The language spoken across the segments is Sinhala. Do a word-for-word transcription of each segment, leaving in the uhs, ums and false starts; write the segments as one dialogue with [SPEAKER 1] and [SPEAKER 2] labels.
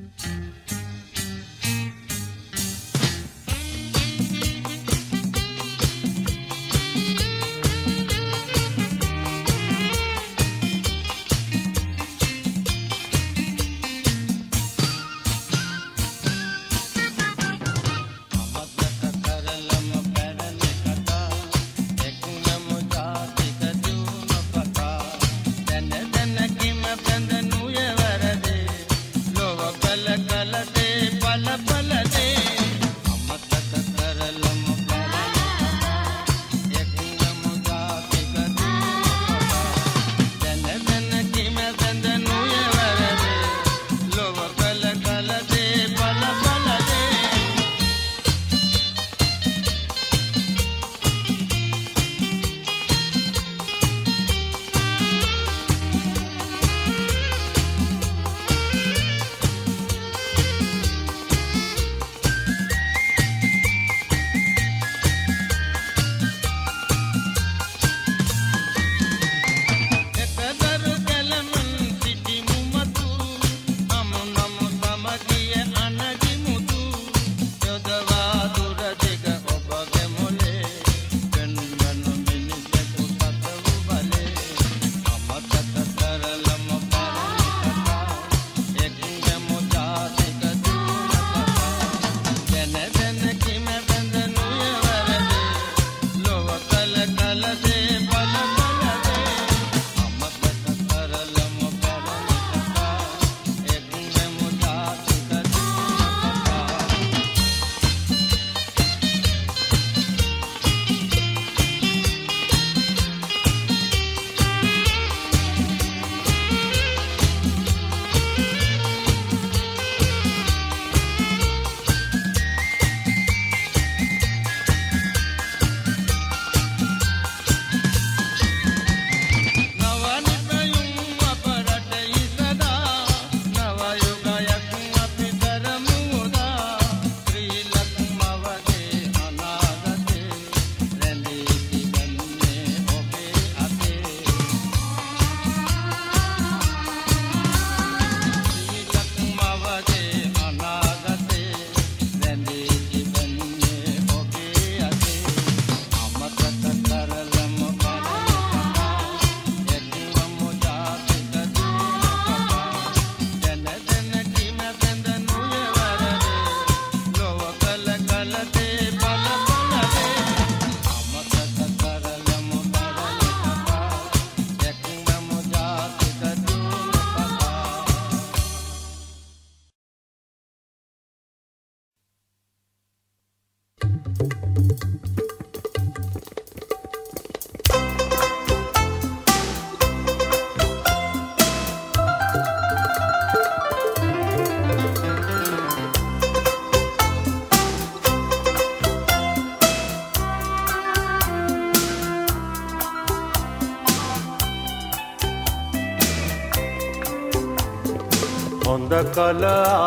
[SPEAKER 1] හොඳ කල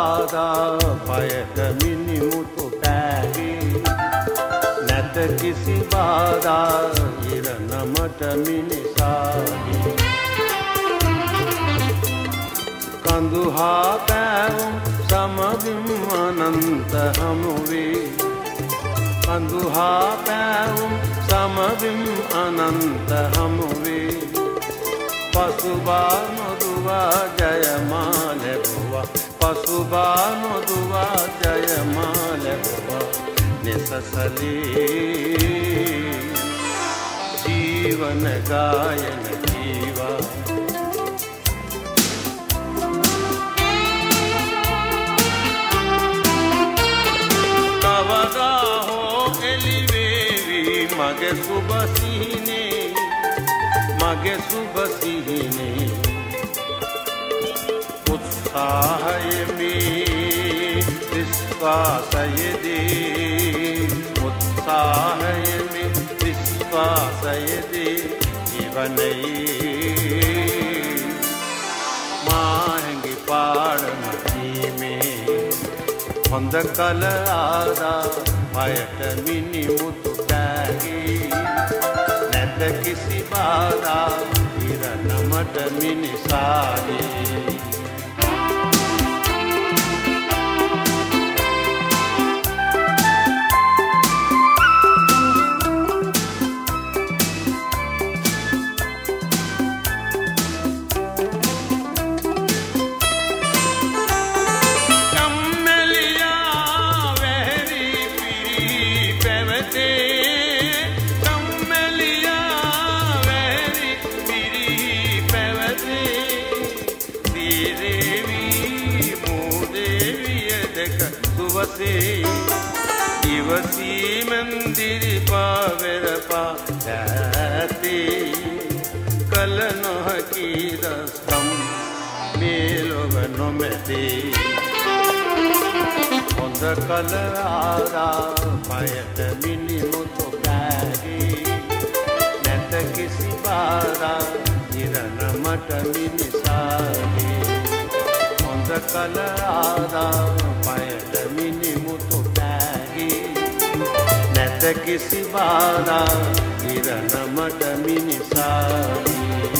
[SPEAKER 1] ආදා පයට මිනිමුතු පෑගේ නැත කිසි බාධා ඉරණමට මිනිසාගේ කඳු හා පැවුම් සමගින් අනන්ත හමුවේ කඳු හා පැවුම් සමගින් අනන්ත හමුවේ පසුබා නොදුවා ජයමා ලැබුවා පසුබා නොදුවා ජයමා ලැබුවා නිසසලේ ජීවන ගායන ජීවා කවදා හෝ එළිවේවි මගේ සුබ සිහිනේ මගේ සුබ සිහිනේ උත්සාහයෙමි විශ්වාසයේදී උත්සාහයෙමි විශ්වාසයේදී ජීවනයේ මාංගි පාඩම දීමේ හොඳ කල ආදා පයට මිනිමුතු පෑගේ නැත කිසි බාධා ඉරණමට මිනිසාගේ දේවි මූදේවිය දෙක සුවසේ ඉවසීමෙන් දිරිපා වෙරපා ඇතේ කල නොහැකි දස්කම් මේ ලොව නොමැතේ හොඳ කල ආරා පයට මිනිමුතු කෑගේ නැත කිසි බාරා ඉරණමට මිනිසාගේ හොඳ කල ආරා පයට මිනිමුතු කෑගේ නැත කිසි බාරා ඉරණමට මිනිසාගේ